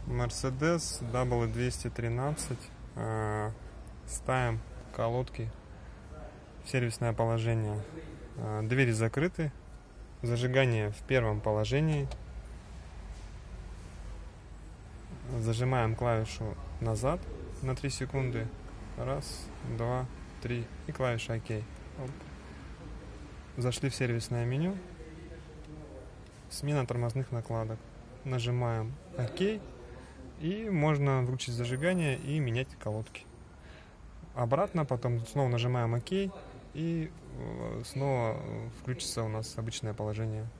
Mercedes W213. Ставим колодки в сервисное положение. Двери закрыты. Зажигание в первом положении. Зажимаем клавишу назад на 3 секунды. Раз, два, три. И клавиша ОК. Зашли в сервисное меню. Смена тормозных накладок. Нажимаем ОК. И можно выключить зажигание и менять колодки. Обратно потом снова нажимаем ОК. И снова включится у нас обычное положение.